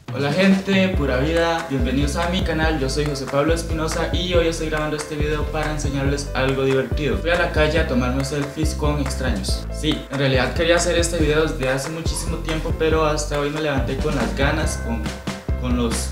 Hola gente, pura vida, bienvenidos a mi canal, yo soy José Pablo Espinosa y hoy estoy grabando este video para enseñarles algo divertido. Fui a la calle a tomarme selfies con extraños. Sí, en realidad quería hacer este video desde hace muchísimo tiempo, pero hasta hoy me levanté con las ganas, con los...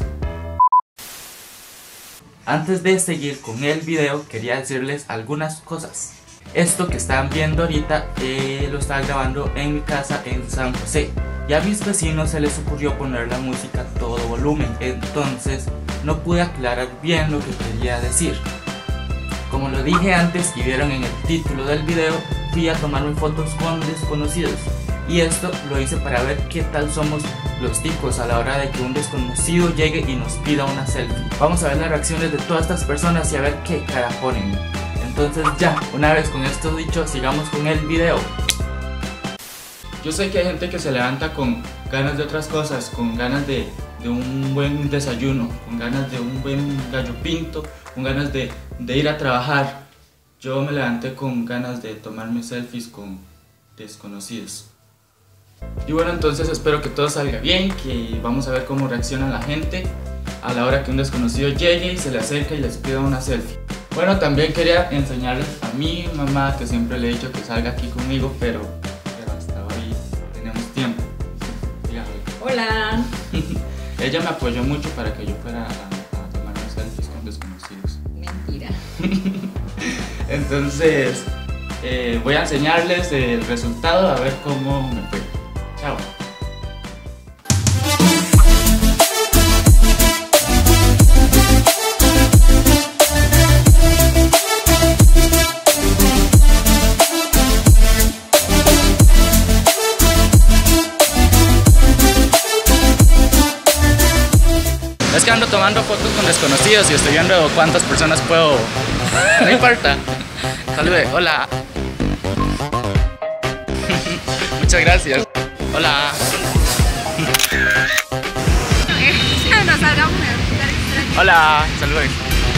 Antes de seguir con el video, quería decirles algunas cosas. Esto que están viendo ahorita lo estaba grabando en mi casa en San José. Y a mis vecinos se les ocurrió poner la música a todo volumen, entonces no pude aclarar bien lo que quería decir. Como lo dije antes y vieron en el título del video, fui a tomarme fotos con desconocidos. Y esto lo hice para ver qué tal somos los ticos a la hora de que un desconocido llegue y nos pida una selfie. Vamos a ver las reacciones de todas estas personas y a ver qué cara ponen. Entonces ya, una vez con esto dicho, sigamos con el video. Yo sé que hay gente que se levanta con ganas de otras cosas, con ganas de un buen desayuno, con ganas de un buen gallo pinto, con ganas de ir a trabajar. Yo me levanté con ganas de tomarme selfies con desconocidos. Y bueno, entonces espero que todo salga bien, que vamos a ver cómo reacciona la gente a la hora que un desconocido llegue y se le acerca y les pida una selfie. Bueno, también quería enseñarles a mi mamá, que siempre le he dicho que salga aquí conmigo, pero hasta hoy tenemos tiempo. Dígame. Hola. Ella me apoyó mucho para que yo fuera a tomarme selfies con desconocidos. Mentira. Entonces, voy a enseñarles el resultado, a ver cómo me fue. Chao. Es que ando tomando fotos con desconocidos y estoy viendo cuántas personas puedo... No importa. Salude, hola. Muchas gracias. Hola. Nos salgamos. Hola, salude.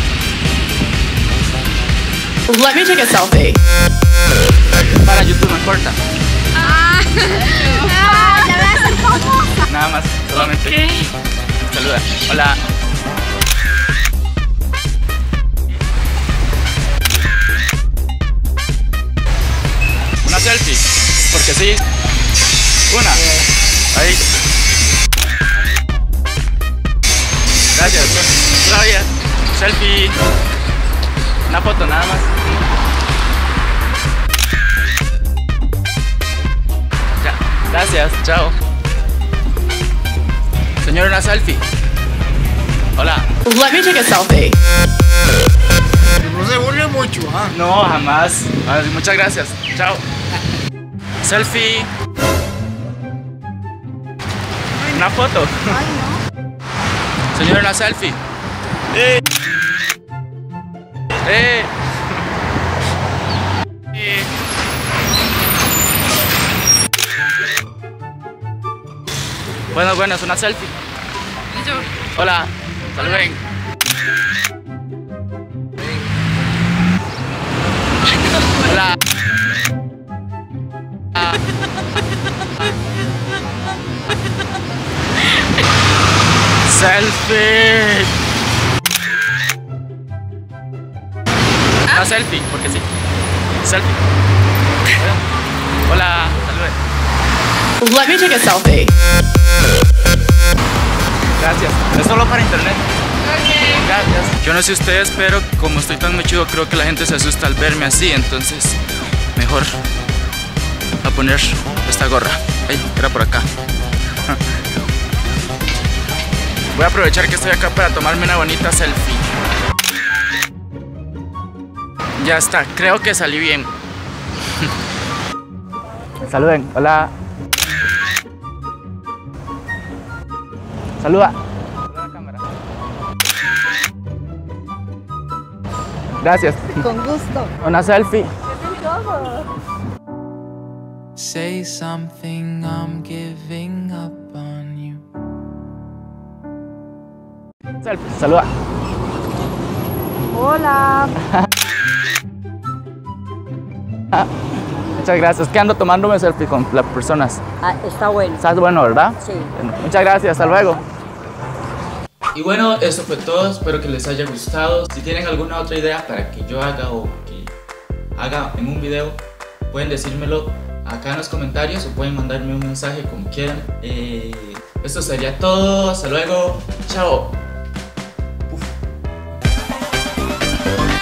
Let me take a selfie. Para YouTube, no importa. Ya voy a ser famosa. Nada más, solamente. Okay. Saluda. Hola. Una selfie, porque sí. Una. Ahí. Gracias. Todavía. Selfie. Una foto nada más. Ya. Gracias. Chao. Señor, una selfie. Hola. Let me take a selfie. No se burle mucho, ¿ah? No, jamás. Muchas gracias. Chao. Selfie. Una foto. Señor, una selfie. Bueno, es una selfie. Y yo. Hola. Saluden. Hola. Selfie. Una selfie, porque sí. Selfie. Hola, saluden. Let me take a selfie. Gracias. Es solo para internet. Okay. Gracias. Yo no sé ustedes, pero como estoy tan mechudo, creo que la gente se asusta al verme así, entonces mejor a poner esta gorra. Ay, era por acá. Voy a aprovechar que estoy acá para tomarme una bonita selfie. Ya está, creo que salí bien. Saluden, hola. Saluda. Saluda a la cámara. Gracias. Con gusto. Una selfie. Say something, I'm giving up on you. Selfie, saluda. Hola. Muchas gracias. Que ando tomándome selfie con las personas. Está bueno. Estás bueno, ¿verdad? Sí. Bueno, muchas gracias. Hasta luego. Y bueno, eso fue todo, espero que les haya gustado. Si tienen alguna otra idea para que yo haga o que haga en un video, pueden decírmelo acá en los comentarios o pueden mandarme un mensaje como quieran. Esto sería todo, hasta luego, chao. Uf.